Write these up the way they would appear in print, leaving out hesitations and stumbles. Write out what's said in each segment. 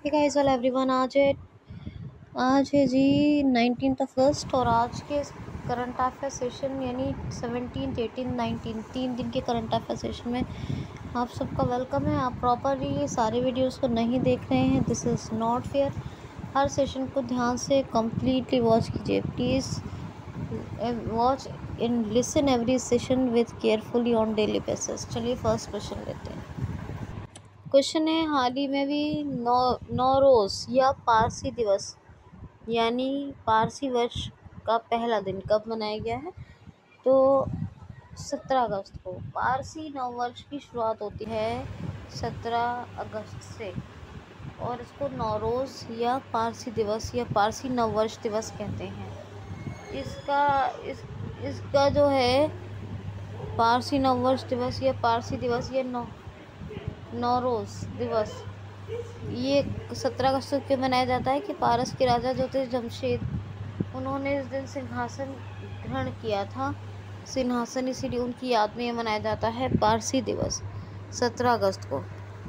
Hey guys all everyone. आज है जी 19 अगस्त और आज के करंट अफेयर सेशन यानी 17, 18, 19 3 दिन के करंट अफेयर सेशन में आप सबका वेलकम है। आप प्रॉपरली ये सारे वीडियोस को नहीं देख रहे हैं, दिस इज़ नॉट फेयर। हर सेशन को ध्यान से कम्प्लीटली वॉच कीजिए please. Watch in listen every session with carefully on daily basis. चलिए फर्स्ट क्वेश्चन लेते हैं। क्वेश्चन है, हाल ही में भी नौरोज़ या पारसी दिवस यानी पारसी वर्ष का पहला दिन कब मनाया गया है? तो 17 अगस्त को। पारसी नव वर्ष की शुरुआत होती है 17 अगस्त से और इसको नौरोज़ या पारसी दिवस या पारसी नव वर्ष दिवस कहते हैं। इसका जो है पारसी नव वर्ष दिवस या पारसी दिवस या नौरोज़ दिवस ये 17 अगस्त को क्यों मनाया जाता है कि पारस के राजा जो थे जमशेद, उन्होंने इस दिन सिंहासन ग्रहण किया था, सिंहासन, इसीलिए उनकी याद में ये मनाया जाता है पारसी दिवस 17 अगस्त को।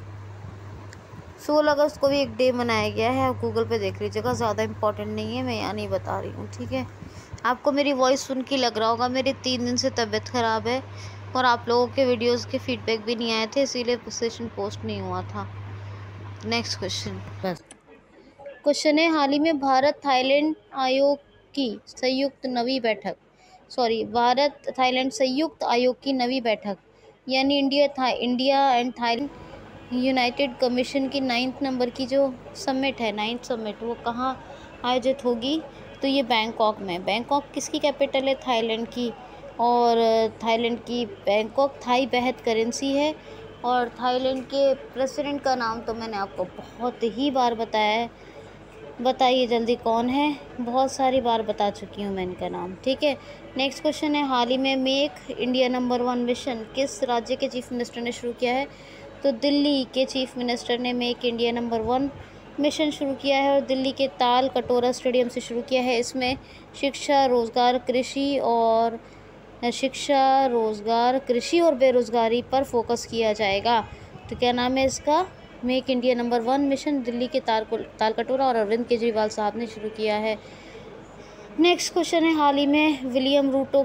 16 अगस्त को भी एक डे मनाया गया है, आप गूगल पे देख लीजिएगा, ज़्यादा इम्पोर्टेंट नहीं है, मैं यहाँ नहीं बता रही हूँ, ठीक है। आपको मेरी वॉइस सुन के लग रहा होगा मेरी 3 दिन से तबीयत ख़राब है और आप लोगों के वीडियोस के फीडबैक भी नहीं आए थे, इसीलिए सेशन पोस्ट नहीं हुआ था। नेक्स्ट क्वेश्चन बस क्वेश्चन है, हाल ही में भारत थाईलैंड आयोग की संयुक्त नवी बैठक भारत थाईलैंड संयुक्त आयोग की नवी बैठक यानी India and Thailand united commission की 9th नंबर की जो समिट है, 9th समिट, वो कहाँ आयोजित होगी? तो ये बैंकॉक में। बैंकॉक किसकी कैपिटल है? थाईलैंड की। और थाईलैंड की बैंकॉक थाई बेहद करेंसी है और थाईलैंड के प्रेसिडेंट का नाम तो मैंने आपको बहुत ही बार बताया है। बताइए जल्दी कौन है? बहुत सारी बार बता चुकी हूँ मैं इनका नाम, ठीक है। नेक्स्ट क्वेश्चन है, हाल ही में मेक इंडिया नंबर 1 मिशन किस राज्य के चीफ मिनिस्टर ने शुरू किया है? तो दिल्ली के चीफ मिनिस्टर ने मेक इंडिया नंबर 1 मिशन शुरू किया है और दिल्ली के ताल कटोरा स्टेडियम से शुरू किया है। इसमें शिक्षा, रोज़गार, कृषि और बेरोज़गारी पर फोकस किया जाएगा। तो क्या नाम है इसका? Make India number 1 mission Delhi के ताल कटोरा और अरविंद केजरीवाल साहब ने शुरू किया है। नेक्स्ट क्वेश्चन है, हाल ही में विलियम रूटो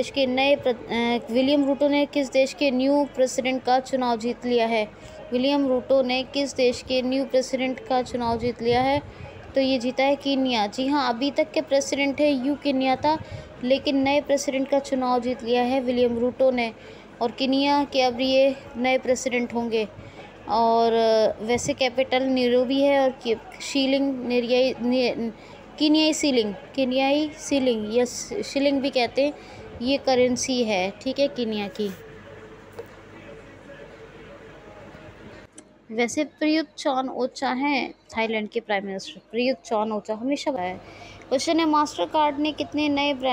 ने किस देश के न्यू प्रेसिडेंट का चुनाव जीत लिया है? विलियम रूटो ने किस देश के न्यू प्रेसिडेंट का चुनाव जीत लिया है? तो ये जीता है कीनिया। जी हाँ, अभी तक के प्रेसिडेंट है कीनिया था, लेकिन नए प्रेसिडेंट का चुनाव जीत लिया है विलियम रूटो ने और कीनिया के अब ये नए प्रेसिडेंट होंगे। और वैसे कैपिटल नैरोबी है और कीनियाई सीलिंग या शिलिंग भी कहते हैं, ये करेंसी है, ठीक है, कीनिया की। वैसे प्रयुत चान ओचा हैं थाईलैंड के prime minister, Prayut Chan Ocha हमेशा है। क्वेश्चन है, मास्टर कार्ड ने कितने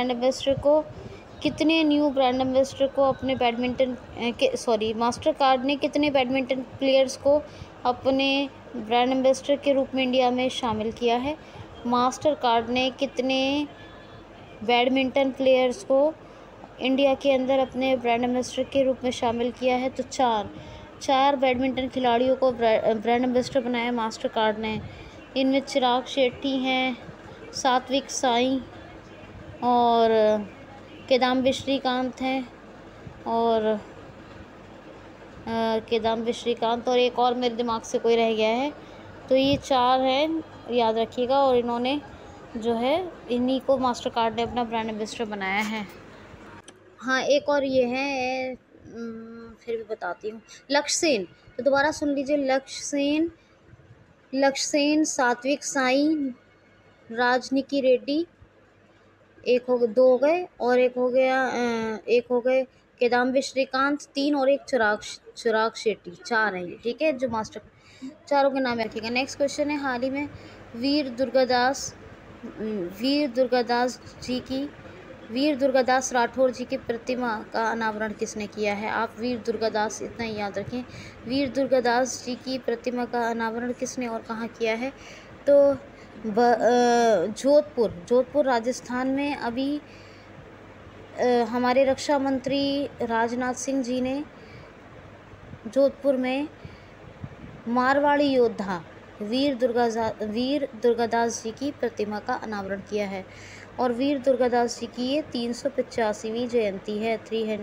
न्यू ब्रांड एम्बेसडर को अपने मास्टर कार्ड ने कितने बैडमिंटन प्लेयर्स को अपने ब्रांड एम्बेसडर के रूप में इंडिया में शामिल किया है? मास्टर कार्ड ने कितने बैडमिंटन प्लेयर्स को इंडिया के अंदर अपने ब्रांड एम्बेसडर के रूप में शामिल किया है? तो 4 बैडमिंटन खिलाड़ियों को ब्रांड एम्बेसडर बनाया मास्टर कार्ड ने। इनमें चिराग शेट्टी हैं, सात्विक साई और किदाम्बी श्रीकांत हैं और एक और मेरे दिमाग से कोई रह गया है। तो ये 4 हैं, याद रखिएगा। और इन्होंने जो है इन्हीं को मास्टर कार्ड ने अपना ब्रांड एम्बेसडर बनाया है। हाँ, एक और ये है, फिर भी बताती हूँ, लक्ष्य सेन। तो दोबारा सुन लीजिए, लक्ष्य सेन, सात्विक साई, राजनिकी रेड्डी, दो हो गए और एक हो गए किदाम्बी श्रीकांत, 3 और एक चिराग शेट्टी, 4 हैं ये, ठीक है, जो मास्टर, चारों के नाम रखिएगा। नेक्स्ट क्वेश्चन है, हाल ही में वीर दुर्गादास राठौर जी की प्रतिमा का अनावरण किसने किया है? आप वीर दुर्गादास इतना ही याद रखें, वीर दुर्गादास जी की प्रतिमा का अनावरण किसने और कहाँ किया है? तो जोधपुर राजस्थान में अभी हमारे रक्षा मंत्री राजनाथ सिंह जी ने जोधपुर में मारवाड़ी योद्धा वीर दुर्गादास जी की प्रतिमा का अनावरण किया है। और वीर दुर्गादास जी की ये 385वीं जयंती है,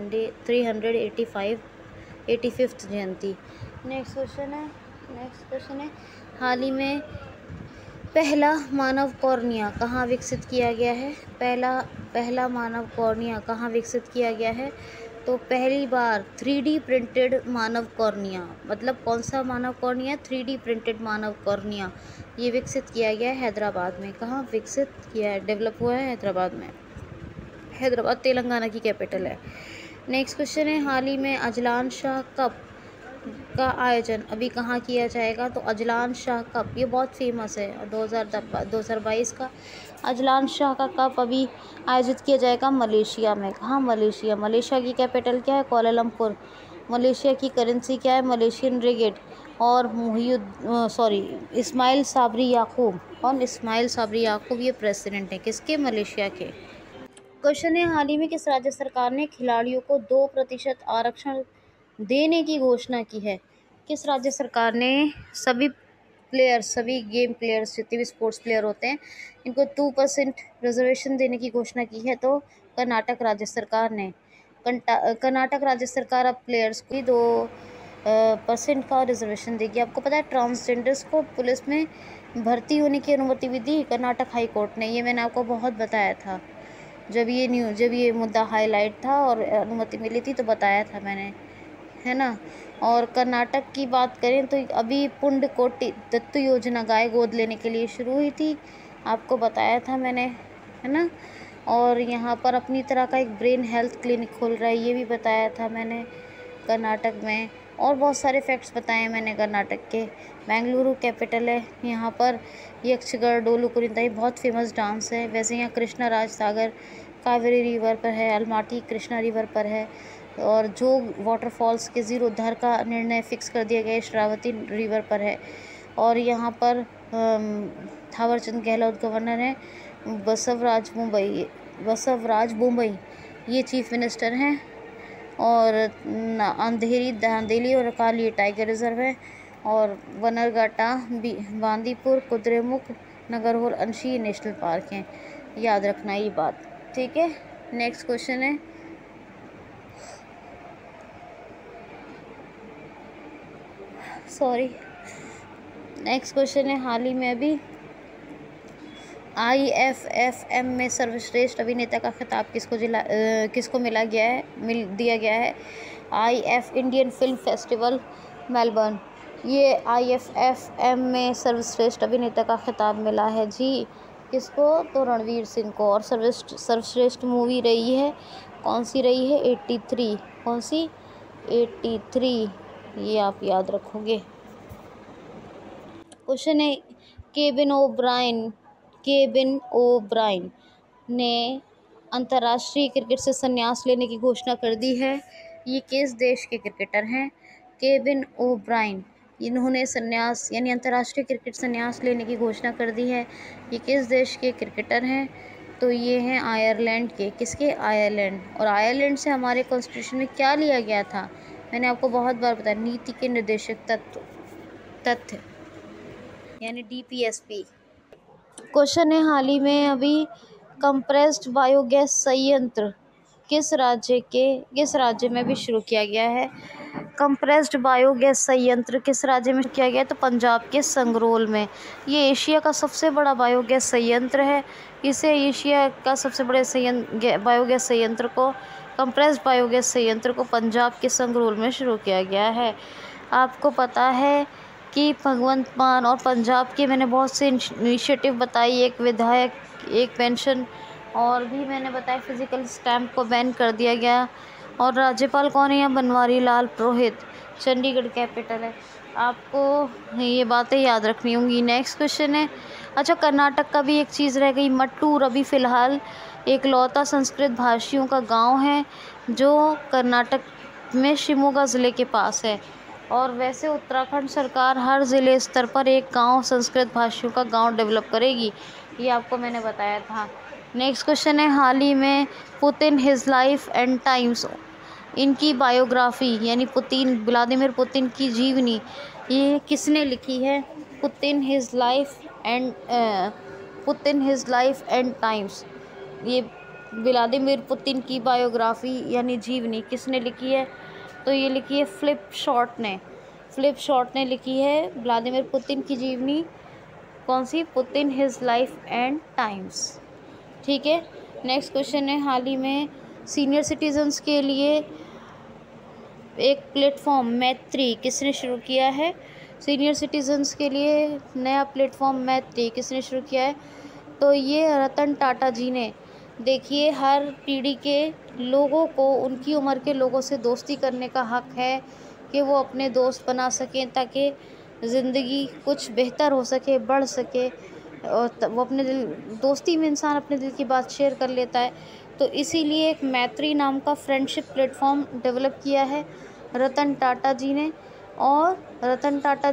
385th जयंती। नेक्स्ट क्वेश्चन है हाल ही में पहला मानव कॉर्निया कहाँ विकसित किया गया है? पहला मानव कॉर्निया कहाँ विकसित किया गया है? तो पहली बार 3D प्रिंटेड मानव कॉर्निया, मतलब कौन सा मानव कॉर्निया? 3D प्रिंटेड मानव कॉर्निया ये विकसित किया गया है हैदराबाद में। कहाँ विकसित किया है? डेवलप हुआ है हैदराबाद में। हैदराबाद तेलंगाना की कैपिटल है। नेक्स्ट क्वेश्चन है हाल ही में अजलान शाह कप का आयोजन अभी कहाँ किया जाएगा? तो अजलान शाह कप ये बहुत फेमस है, 2022 का अजलान शाह का कप अभी आयोजित किया जाएगा मलेशिया में। कहाँ? मलेशिया की कैपिटल क्या है? कुआलालंपुर। मलेशिया की करेंसी क्या है? Malaysian ringgit. और इस्माइल साबरी याकूब ये प्रेसिडेंट है किसके? मलेशिया के। क्वेश्चन है हाल ही में किस राज्य सरकार ने खिलाड़ियों को 2% आरक्षण देने की घोषणा की है? किस राज्य सरकार ने सभी गेम प्लेयर्स जितने भी स्पोर्ट्स प्लेयर होते हैं इनको 2% रिजर्वेशन देने की घोषणा की है? तो कर्नाटक राज्य सरकार ने। कर्नाटक राज्य सरकार अब प्लेयर्स को 2% का रिजर्वेशन देगी। आपको पता है ट्रांसजेंडर्स को पुलिस में भर्ती होने की अनुमति भी दी कर्नाटक हाई कोर्ट ने। ये मैंने आपको बहुत बताया था जब ये मुद्दा हाईलाइट था और अनुमति मिली थी तो बताया था मैंने, है ना। और कर्नाटक की बात करें तो अभी पुंडकोटी दत्तू योजना गाय गोद लेने के लिए शुरू हुई थी, आपको बताया था मैंने, है ना। और यहाँ पर अपनी तरह का एक ब्रेन हेल्थ क्लिनिक खोल रहा है, ये भी बताया था मैंने कर्नाटक में। और बहुत सारे फैक्ट्स बताए मैंने कर्नाटक के। बेंगलुरु कैपिटल है, यहाँ पर यक्षगढ़ डोलू कुरिंदा ये बहुत फेमस डांस है। वैसे यहाँ कृष्णा राज सागर कावेरी रिवर पर है, अलमाटी कृष्णा रिवर पर है। और जो वाटरफॉल्स के जीर्णोद्धार का निर्णय फिक्स कर दिया गया है श्रावती रिवर पर है। और यहाँ पर थावरचंद गहलोत गवर्नर हैं। बसवराज बुम्बई ये चीफ मिनिस्टर हैं। और दांदेली और काली टाइगर रिजर्व है। और वनरगाटा बांदीपुर कुद्रेमुख नगरहोर अंशी नेशनल पार्क हैं। याद रखना ये बात, ठीक है। नेक्स्ट क्वेश्चन है नेक्स्ट क्वेश्चन है हाल ही में अभी IFFM में सर्वश्रेष्ठ अभिनेता का खिताब किसको दिया गया है? इंडियन फिल्म फेस्टिवल मेलबर्न, ये IFFM में सर्वश्रेष्ठ अभिनेता का खिताब मिला है जी। किसको? तो रणवीर सिंह को। और सर्वश्रेष्ठ मूवी रही है, कौन सी रही है? 83। कौन सी? 83, ये आप याद रखोगे। क्वेश्चन है केविन ओब्रायन ने अंतर्राष्ट्रीय क्रिकेट से संन्यास लेने की घोषणा कर दी है। ये किस देश के क्रिकेटर हैं? केविन ओब्रायन, इन्होंने संन्यास यानी अंतर्राष्ट्रीय क्रिकेट संन्यास लेने की घोषणा कर दी है। ये किस देश के क्रिकेटर हैं? तो ये हैं आयरलैंड के। किसके? आयरलैंड। और आयरलैंड से हमारे कॉन्स्टिट्यूशन में क्या लिया गया था? मैंने आपको बहुत बार बताया, नीति के निर्देशक तथ्य यानी DPSP। क्वेश्चन है हाल ही में अभी कंप्रेस्ड बायोगैस संयंत्र किस राज्य में भी शुरू किया गया है? कंप्रेस्ड बायोगैस संयंत्र किस राज्य में किया गया है? तो पंजाब के संगरोल में। ये एशिया का सबसे बड़ा बायोगैस संयंत्र है। एशिया का सबसे बड़े बायोगैस संयंत्र को कंप्रेस्ड बायोगैस संयंत्र को पंजाब के संगरोल में शुरू किया गया है। आपको पता है कि भगवंत मान और पंजाब के मैंने बहुत से इनिशिएटिव बताई, एक विधायक एक पेंशन, और भी मैंने बताया फिजिकल स्टैम्प को बैन कर दिया गया। और राज्यपाल कौन है यहाँ? बनवारी लाल पुरोहित, चंडीगढ़ कैपिटल है। आपको ये बातें याद रखनी होंगी। नेक्स्ट क्वेश्चन है अच्छा कर्नाटक का भी एक चीज़ रह गई, मट्टूर अभी फ़िलहाल एक लौता संस्कृत भाषियों का गांव है जो कर्नाटक में शिमोगा ज़िले के पास है। और वैसे उत्तराखंड सरकार हर ज़िले स्तर पर एक गांव संस्कृत भाषियों का गांव डेवलप करेगी, ये आपको मैंने बताया था। नेक्स्ट क्वेश्चन है हाल ही में Putin his life and times, इनकी बायोग्राफी यानी व्लादिमीर पुतिन की जीवनी ये किसने लिखी है? Putin his life and times. ये व्लादिमीर पुतिन की बायोग्राफी यानी जीवनी किसने लिखी है? तो ये लिखी है फिलिप शॉर्ट ने लिखी है व्लादिमीर पुतिन की जीवनी। कौन सी? Putin his life and times. ठीक है। नेक्स्ट क्वेश्चन है, हाल ही में सीनियर सिटीजन्स के लिए एक प्लेटफॉर्म मैत्री किसने शुरू किया है? सीनियर सिटीजन्स के लिए नया प्लेटफॉर्म मैत्री किसने शुरू किया है? तो ये रतन टाटा जी ने। देखिए, हर पीढ़ी के लोगों को उनकी उम्र के लोगों से दोस्ती करने का हक है कि वो अपने दोस्त बना सकें, ताकि ज़िंदगी कुछ बेहतर हो सके, बढ़ सके। और वो अपने दोस्ती में इंसान अपने दिल की बात शेयर कर लेता है। तो इसीलिए एक मैत्री नाम का फ्रेंडशिप प्लेटफॉर्म डेवलप किया है रतन टाटा जी ने। और रतन टाटा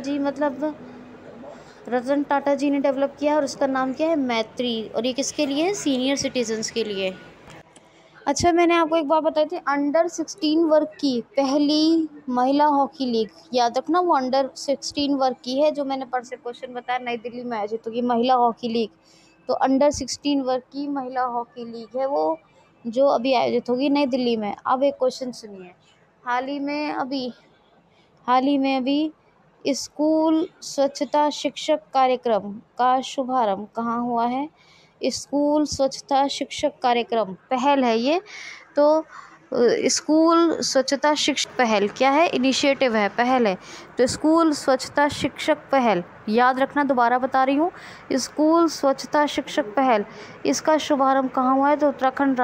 जी ने डेवलप किया और उसका नाम क्या है? मैत्री। और ये किसके लिए है? सीनियर सिटीजन्स के लिए। अच्छा, मैंने आपको एक बात बताई थी, अंडर 16 वर्ग की पहली महिला हॉकी लीग, याद रखना वो अंडर 16 वर्ग की है, जो मैंने परसों क्वेश्चन बताया नई दिल्ली में आयोजित होगी महिला हॉकी लीग। तो अंडर 16 वर्ग की महिला हॉकी लीग है वो, जो अभी आयोजित होगी नई दिल्ली में। अब एक क्वेश्चन सुनिए, हाल ही में अभी स्कूल स्वच्छता शिक्षक कार्यक्रम का शुभारंभ कहाँ हुआ है? स्कूल स्वच्छता शिक्षक कार्यक्रम पहल है ये। तो स्कूल स्वच्छता शिक्षक पहल क्या है? इनिशिएटिव है, पहल है। तो स्कूल स्वच्छता शिक्षक पहल, याद रखना, दोबारा बता रही हूँ, स्कूल स्वच्छता शिक्षक पहल, इसका शुभारंभ कहाँ हुआ है? तो उत्तराखंड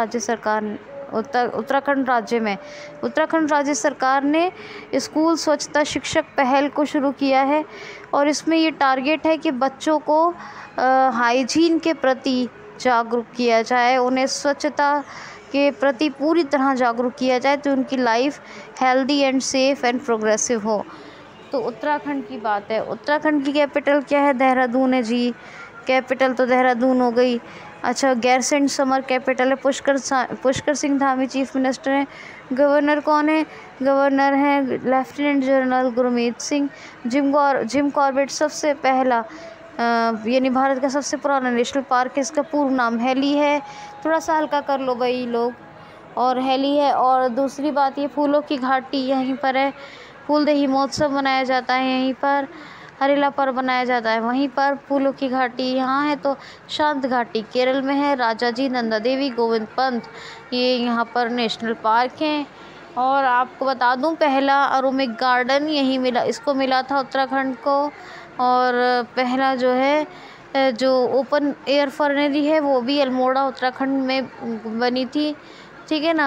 राज्य सरकार ने स्कूल स्वच्छता शिक्षक पहल को शुरू किया है। और इसमें ये टारगेट है कि बच्चों को हाइजीन के प्रति जागरूक किया जाए, उन्हें स्वच्छता के प्रति पूरी तरह जागरूक किया जाए, तो उनकी life healthy and safe and progressive हो। तो उत्तराखंड की बात है। उत्तराखंड की कैपिटल क्या है? देहरादून है जी। कैपिटल तो देहरादून हो गई। अच्छा, गैरसैंण समर कैपिटल है। पुष्कर सिंह धामी चीफ मिनिस्टर हैं। गवर्नर कौन है? गवर्नर हैं lieutenant general Gurmeet Singh. Jim Corbett सबसे पहला यानी भारत का सबसे पुराना नेशनल पार्क है, इसका पूर्ण नाम हेली है। थोड़ा सा हल्का कर लो भाई लोग, और हेली है। और दूसरी बात, ये फूलों की घाटी यहीं पर है। फूलदेही महोत्सव मनाया जाता है यहीं पर। हरेला पर्व बनाया जाता है वहीं पर। फूलों की घाटी यहाँ है। तो शांत घाटी केरल में है। राजाजी, नंदा देवी, गोविंद पंथ, ये यहाँ पर नेशनल पार्क हैं। और आपको बता दूं, पहला अरोमिक गार्डन यहीं मिला था उत्तराखंड को। और पहला जो है जो ओपन एयर फर्नेरी है वो भी अल्मोड़ा उत्तराखंड में बनी थी। ठीक है ना।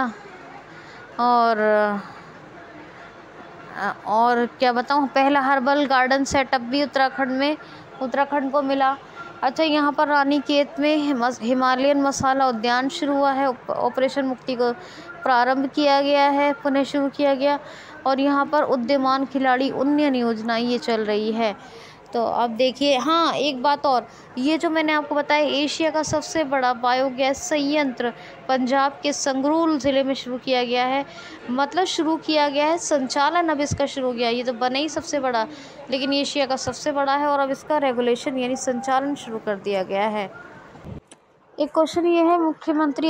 और क्या बताऊँ, पहला हर्बल गार्डन सेटअप भी उत्तराखंड को मिला। अच्छा, यहाँ पर रानीखेत में हिमालयन मसाला उद्यान शुरू हुआ है। ऑपरेशन मुक्ति को प्रारंभ किया गया है, पुनः शुरू किया गया। और यहाँ पर उद्यमान खिलाड़ी उन्नयन योजना ये चल रही है। तो अब देखिए, हाँ एक बात और, ये जो मैंने आपको बताया एशिया का सबसे बड़ा बायोगैस संयंत्र पंजाब के संगरूर ज़िले में शुरू किया गया है। मतलब शुरू किया गया है, संचालन अब इसका शुरू किया। ये तो बना ही सबसे बड़ा, लेकिन एशिया का सबसे बड़ा है। और अब इसका रेगुलेशन यानी संचालन शुरू कर दिया गया है। एक क्वेश्चन ये है, मुख्यमंत्री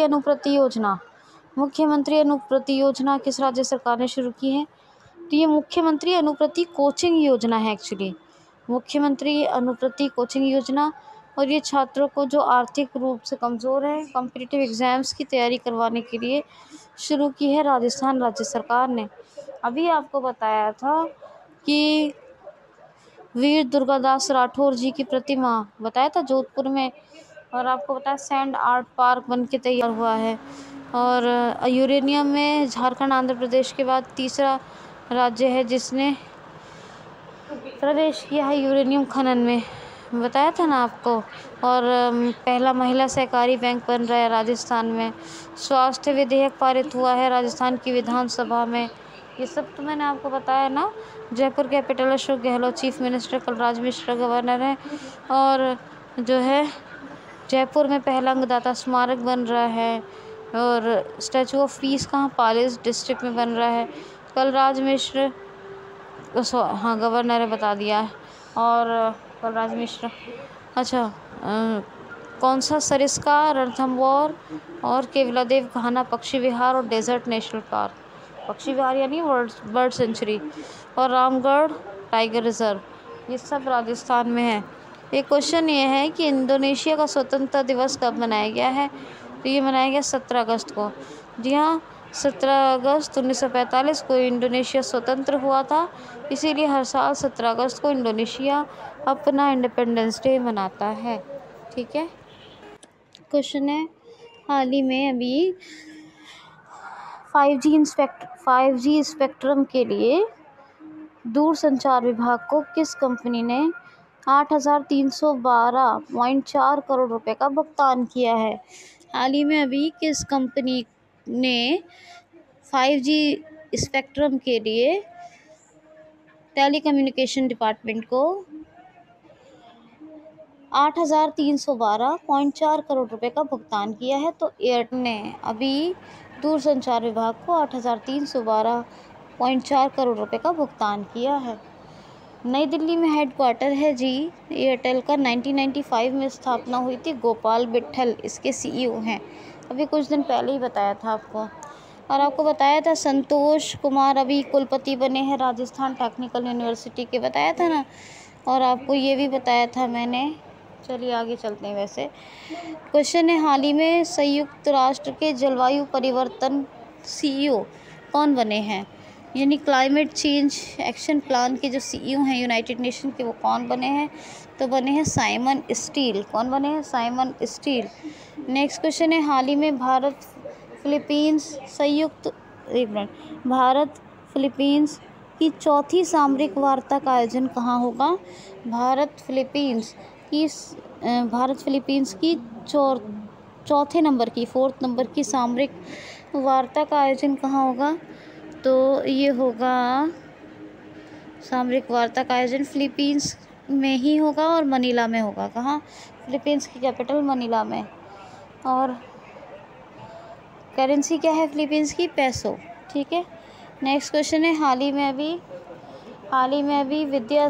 अनुप्रति योजना किस राज्य सरकार ने शुरू की है? तो ये मुख्यमंत्री अनुप्रति कोचिंग योजना है एक्चुअली, मुख्यमंत्री अनुप्रति कोचिंग योजना। और ये छात्रों को जो आर्थिक रूप से कमज़ोर है, कॉम्पिटिटिव एग्ज़ाम्स की तैयारी करवाने के लिए शुरू की है राजस्थान राज्य सरकार ने। अभी आपको बताया था कि वीर दुर्गादास राठौर जी की प्रतिमा बताया था जोधपुर में। और आपको बताया सैंड आर्ट पार्क बन के तैयार हुआ है। और यूरेनियम में झारखंड आंध्र प्रदेश के बाद तीसरा राज्य है जिसने प्रवेश किया है यूरेनियम खनन में, बताया था ना आपको। और पहला महिला सहकारी बैंक बन रहा है राजस्थान में। स्वास्थ्य विधेयक पारित हुआ है राजस्थान की विधानसभा में। ये सब तो मैंने आपको बताया ना। Jaipur capital Ashok Gehlot chief minister, Kalraj Mishra governor है। और जो है जयपुर में पहला अंगदाता स्मारक बन रहा है। और स्टैचू ऑफ पीस कहाँ? पालिस डिस्ट्रिक्ट में बन रहा है। कलराज मिश्र हाँ गवर्नर है, बता दिया। और बलराज मिश्रा। अच्छा, कौन सा सरिस्का, रणथंभौर और केवलादेव घाना पक्षी विहार और डेजर्ट नेशनल पार्क, पक्षी विहार यानी बर्ड सेंचुरी, और रामगढ़ टाइगर रिजर्व, ये सब राजस्थान में है। एक क्वेश्चन ये है कि इंडोनेशिया का स्वतंत्रता दिवस कब मनाया गया है? तो ये मनाया गया 17 अगस्त को। जी हाँ, 17 अगस्त 1945 को इंडोनेशिया स्वतंत्र हुआ था, इसीलिए हर साल 17 अगस्त को इंडोनेशिया अपना इंडिपेंडेंस डे मनाता है। ठीक है। क्वेश्चन है, हाल ही में अभी 5G स्पेक्ट्रम के लिए दूरसंचार विभाग को किस कंपनी ने 8,312.4 करोड़ रुपए का भुगतान किया है? हाल ही में अभी किस कंपनी ने 5G स्पेक्ट्रम के लिए टेलीकम्युनिकेशन डिपार्टमेंट को 8,312.4 करोड़ रुपए का भुगतान किया है? तो एयरटेल ने अभी दूरसंचार विभाग को 8,312.4 करोड़ रुपए का भुगतान किया है। नई दिल्ली में हेडक्वार्टर है जी एयरटेल का। 1995 में स्थापना हुई थी। गोपाल विट्ठल इसके CEO हैं। अभी कुछ दिन पहले ही बताया था आपको। और आपको बताया था संतोष कुमार अभी कुलपति बने हैं राजस्थान टेक्निकल यूनिवर्सिटी के, बताया था ना। और आपको ये भी बताया था मैंने। चलिए आगे चलते हैं। वैसे क्वेश्चन है, हाल ही में संयुक्त राष्ट्र के जलवायु परिवर्तन CEO कौन बने हैं? यानी क्लाइमेट चेंज एक्शन प्लान के जो CEO हैं यूनाइटेड नेशन के, वो कौन बने हैं? तो बने हैं साइमन स्टील। कौन बने हैं? Simon Stiell. नेक्स्ट क्वेश्चन है, हाल ही में भारत फिलीपींस की चौथी सामरिक वार्ता का आयोजन कहाँ होगा? भारत फिलीपींस की चौथे नंबर की, 4th नंबर की सामरिक वार्ता का आयोजन कहाँ होगा? तो ये होगा, सामरिक वार्ता का आयोजन फिलीपींस में ही होगा और मनीला में होगा। कहाँ? फिलीपींस की कैपिटल मनीला में। और करेंसी क्या है फिलीपींस की? पैसो। ठीक है। नेक्स्ट क्वेश्चन है, हाल ही में अभी विद्या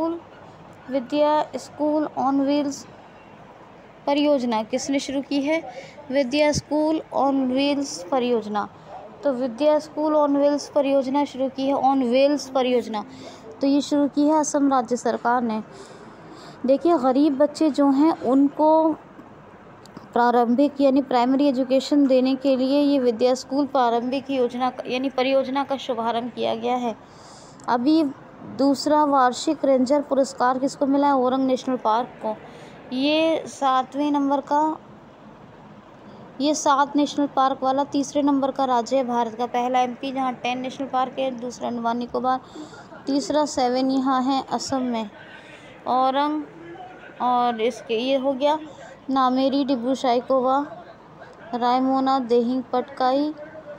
स्कूल ऑन व्हील्स परियोजना किसने शुरू की है? विद्या स्कूल ऑन व्हील्स परियोजना। तो विद्या स्कूल ऑन व्हील्स परियोजना शुरू की है। ऑन व्हील्स परियोजना तो ये शुरू की है असम राज्य सरकार ने। देखिए, गरीब बच्चे जो हैं उनको प्रारंभिक यानी प्राइमरी एजुकेशन देने के लिए ये विद्या स्कूल प्रारंभिक योजना यानी परियोजना का शुभारंभ किया गया है। अभी दूसरा वार्षिक रेंजर पुरस्कार किसको मिला है? ओरंग नेशनल पार्क को। ये 7 नेशनल पार्क वाला तीसरे नंबर का राज्य है भारत का। पहला MP जहाँ 10 नेशनल पार्क है, दूसरा अंडमान निकोबार, तीसरा 7 यहाँ है असम में। औरंग और इसके ये हो गया नामेरी, डिब्रू साइखोवा, रायमोना, देहिंग पटकाई,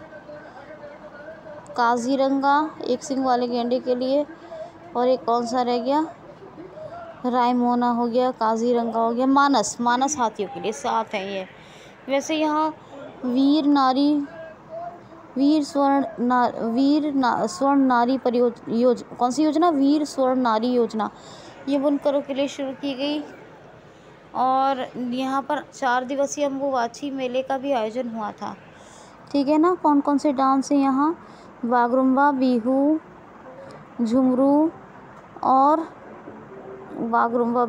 काजीरंगा एक सिंग वाले गैंडे के लिए, और एक कौन सा रह गया? रायमोना हो गया, काजीरंगा हो गया, मानस हाथियों के लिए। 7 है ये। वैसे यहाँ स्वर्ण नारी कौन सी योजना? वीर स्वर्ण नारी योजना, ये बुनकरों के लिए शुरू की गई। और यहाँ पर 4 दिवसीय अम्बुवाची मेले का भी आयोजन हुआ था। ठीक है ना। कौन कौन से डांस हैं यहाँ? बागरुम्बा, बिहू, झुमरू और बागरुम्बा,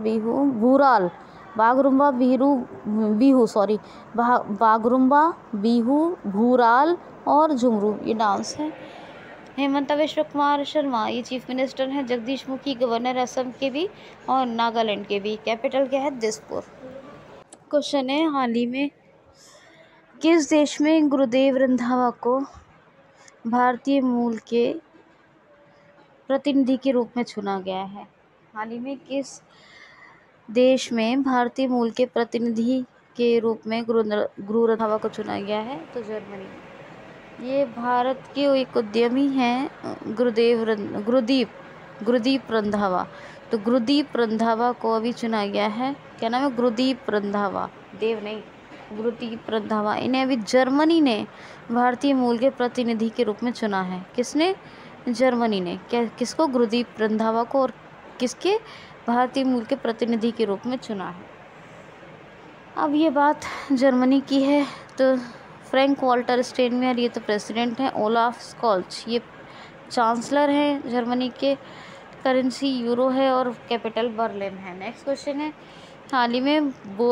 बिहू, भूराल और झुमरू, ये डांस है। हेमंत बिश्व कुमार शर्मा ये चीफ मिनिस्टर हैं। जगदीश मुखी गवर्नर असम के भी और नागालैंड के भी। कैपिटल क्या है? दिसपुर। क्वेश्चन है, हाल ही में किस देश में गुरुदेव रंधावा को भारतीय मूल के प्रतिनिधि के रूप में चुना गया है? हाल ही में किस देश में भारतीय मूल के प्रतिनिधि के रूप में गुरु रंधावा को चुना गया है? तो जर्मनी। ये भारत के एक उद्यमी हैं गुरुदीप रंधावा। तो गुरुदीप रंधावा को अभी चुना गया है। क्या नाम है? गुरुदीप रंधावा, देव नहीं, गुरुदीप रंधावा। इन्हें अभी जर्मनी ने भारतीय मूल के प्रतिनिधि के रूप में चुना है। किसने? जर्मनी ने। किसको? गुरुदीप रंधावा को। और किसके? भारतीय मूल के प्रतिनिधि के रूप में चुना है। अब ये बात जर्मनी की है, तो फ्रैंक वॉल्टर स्टेनमेयर ये तो प्रेसिडेंट हैं, ओलाफ स्कॉल्च ये चांसलर हैं जर्मनी के, करेंसी यूरो है और कैपिटल बर्लिन है। नेक्स्ट क्वेश्चन है, हाल ही में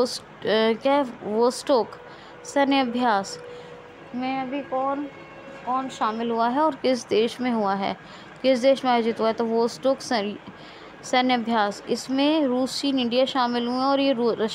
वोस्टोक सैन्य अभ्यास में अभी कौन कौन शामिल हुआ है और किस देश में हुआ है, किस देश में आयोजित हुआ है? तो वोस्टोक सैन्य अभ्यास, इसमें रूस, चीन, इंडिया शामिल हुए और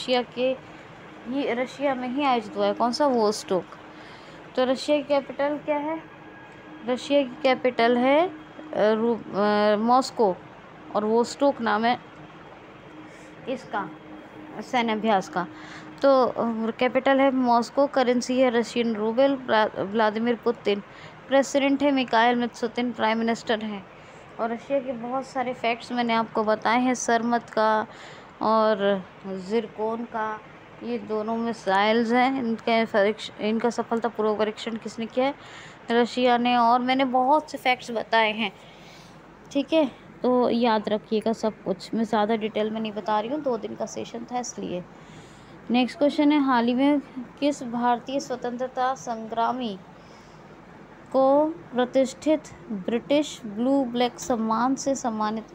ये रशिया में ही आयोजित हुआ है। कौन सा? वोस्टोक। तो रशिया की कैपिटल क्या है? रशिया की कैपिटल है मॉस्को और वोस्टोक नाम है इसका सैन्य अभ्यास का। तो कैपिटल है मॉस्को, करेंसी है Russian rouble, Vladimir Putin president है, मिकाइल मित्सोतिन प्राइम मिनिस्टर हैं। और रशिया के बहुत सारे फैक्ट्स मैंने आपको बताए हैं, सरमत का और जिरकोन का, ये दोनों मिसाइल्स हैं, इनका सफलतापूर्वक परीक्षण किसने किया है? रशिया ने। और मैंने बहुत से फैक्ट्स बताए हैं, ठीक है, तो याद रखिएगा सब कुछ। मैं ज़्यादा डिटेल में नहीं बता रही हूँ, 2 दिन का सेशन था इसलिए। नेक्स्ट क्वेश्चन है, हाल ही में किस भारतीय स्वतंत्रता संग्रामी को प्रतिष्ठित ब्रिटिश ब्लू ब्लैक सम्मान से सम्मानित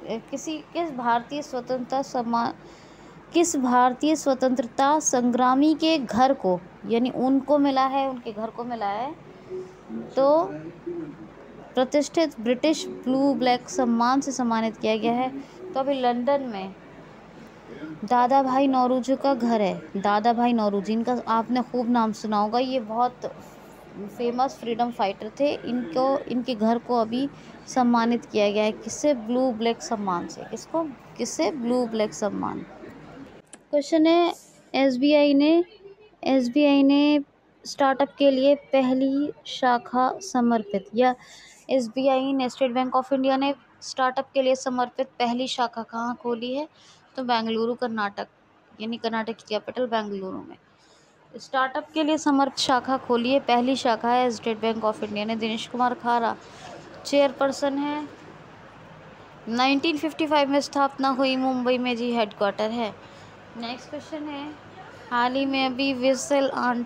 किस भारतीय स्वतंत्रता संग्रामी के घर को, यानी उनको मिला है, उनके घर को मिला है, तो प्रतिष्ठित ब्रिटिश ब्लू ब्लैक सम्मान से सम्मानित किया गया है। तो अभी लंदन में दादा भाई नौरोजी का घर है। दादा भाई नौरोजी, इनका आपने खूब नाम सुना होगा, ये बहुत फेमस फ्रीडम फाइटर थे। इनके घर को अभी सम्मानित किया गया है, किससे? ब्लू ब्लैक सम्मान से। किससे? ब्लू ब्लैक सम्मान। क्वेश्चन है, एसबीआई ने स्टार्टअप के लिए पहली शाखा समर्पित, या एसबीआई ने, स्टेट बैंक ऑफ इंडिया ने स्टार्टअप के लिए समर्पित पहली शाखा कहाँ खोली है? तो बेंगलुरु, कर्नाटक, यानी कर्नाटक की कैपिटल बेंगलुरु में स्टार्टअप के लिए समर्पित शाखा खोली है। पहली शाखा है स्टेट बैंक ऑफ इंडिया ने। दिनेश कुमार खारा चेयरपर्सन है। 1955 में स्थापना हुई, मुंबई में जी हेडक्वार्टर है। नेक्स्ट क्वेश्चन है, हाल ही में अभी विसल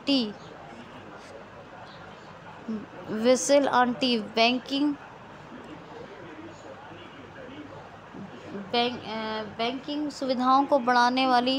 आंटी बैंकिंग सुविधाओं को बढ़ाने वाली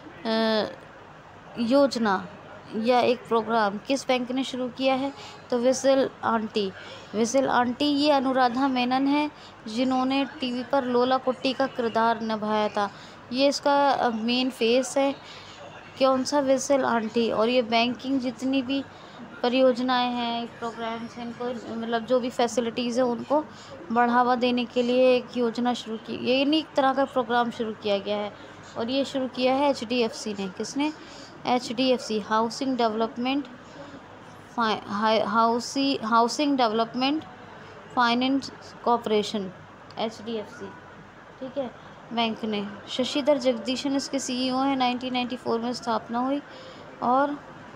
योजना या एक प्रोग्राम किस बैंक ने शुरू किया है? तो विसल आंटी ये अनुराधा मेनन है, जिन्होंने टीवी पर लोला कुट्टी का किरदार निभाया था। ये इसका मेन फेस है। कौन सा? Whistle aunty. और ये बैंकिंग जितनी भी परियोजनाएं हैं, प्रोग्राम्स हैं, इनको मतलब जो भी फैसिलिटीज़ है उनको बढ़ावा देने के लिए एक योजना शुरू की, ये एक तरह का प्रोग्राम शुरू किया गया है। और ये शुरू किया है HDFC ने। किसने? HDFC, housing development finance corporation, HDFC, ठीक है, बैंक ने। शशिधर जगदीशन इसके CEO हैं। 1994 में स्थापना हुई और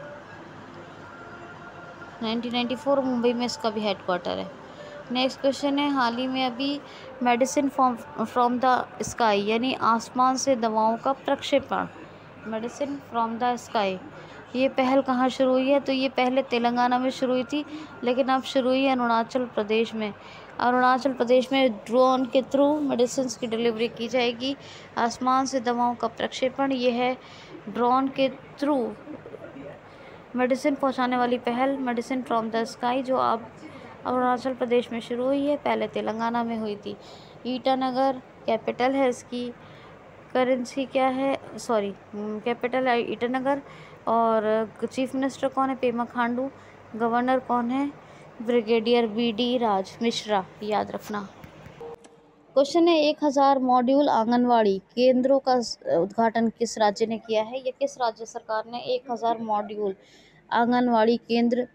1994 मुंबई में इसका भी हेडक्वार्टर है। नेक्स्ट क्वेश्चन है, हाल ही में अभी मेडिसिन फ्रॉम द स्काई, यानी आसमान से दवाओं का प्रक्षेपण, मेडिसिन फ्रॉम द स्काई, ये पहल कहाँ शुरू हुई है? तो ये पहले तेलंगाना में शुरू हुई थी, लेकिन अब शुरू हुई है अरुणाचल प्रदेश में। अरुणाचल प्रदेश में ड्रोन के थ्रू मेडिसिन की डिलीवरी की जाएगी। आसमान से दवाओं का प्रक्षेपण, ये है ड्रोन के थ्रू मेडिसिन पहुंचाने वाली पहल, मेडिसिन फ्रॉम द स्काई, जो अब अरुणाचल प्रदेश में शुरू हुई है, पहले तेलंगाना में हुई थी। ईटानगर कैपिटल है इसकी, करेंसी क्या है? कैपिटल है ईटानगर। और चीफ मिनिस्टर कौन है? पेमा खांडू। गवर्नर कौन है? ब्रिगेडियर BD राज मिश्रा, याद रखना। क्वेश्चन है, 1000 मॉड्यूल आंगनवाड़ी केंद्रों का उद्घाटन किस राज्य ने किया है? या किस राज्य सरकार ने 1000 मॉड्यूल आंगनवाड़ी केंद्र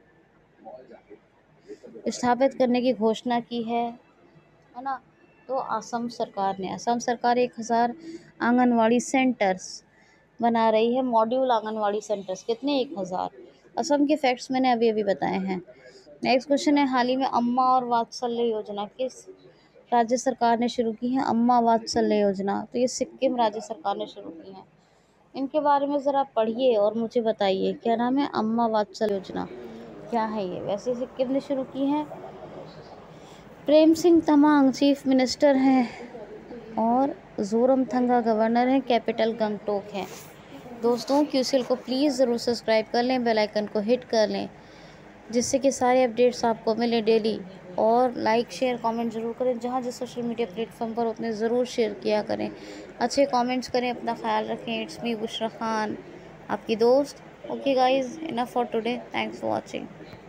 स्थापित करने की घोषणा की है ना? तो असम सरकार ने। असम सरकार 1000 आंगनवाड़ी सेंटर्स बना रही है, मॉड्यूल आंगनवाड़ी सेंटर्स। कितने? 1000। असम के फैक्ट्स मैंने अभी बताए हैं। नेक्स्ट क्वेश्चन है, हाल ही में अम्मा और वात्सल्य योजना किस राज्य सरकार ने शुरू की है अम्मा वात्सल्य योजना। तो ये सिक्किम राज्य सरकार ने शुरू की है। इनके बारे में ज़रा पढ़िए और मुझे बताइए क्या नाम है, अम्मा वात्सल्य योजना क्या है ये। वैसे सिक्किम ने शुरू की है। प्रेम सिंह तमांग चीफ मिनिस्टर हैं और जोरमथंगा गवर्नर हैं, कैपिटल गंगटोक है। दोस्तों क्यूसीएल को प्लीज़ ज़रूर सब्सक्राइब कर लें, बेल आइकन को हिट कर लें, जिससे कि सारे अपडेट्स आपको मिले डेली। और लाइक शेयर कमेंट ज़रूर करें, जहाँ जिस सोशल मीडिया प्लेटफॉर्म पर उतने ज़रूर शेयर किया करें। अच्छे कमेंट्स करें, अपना ख्याल रखें। इट्स मी बुशरा खान, आपकी दोस्त। Okay guys, enough for today, thanks for watching.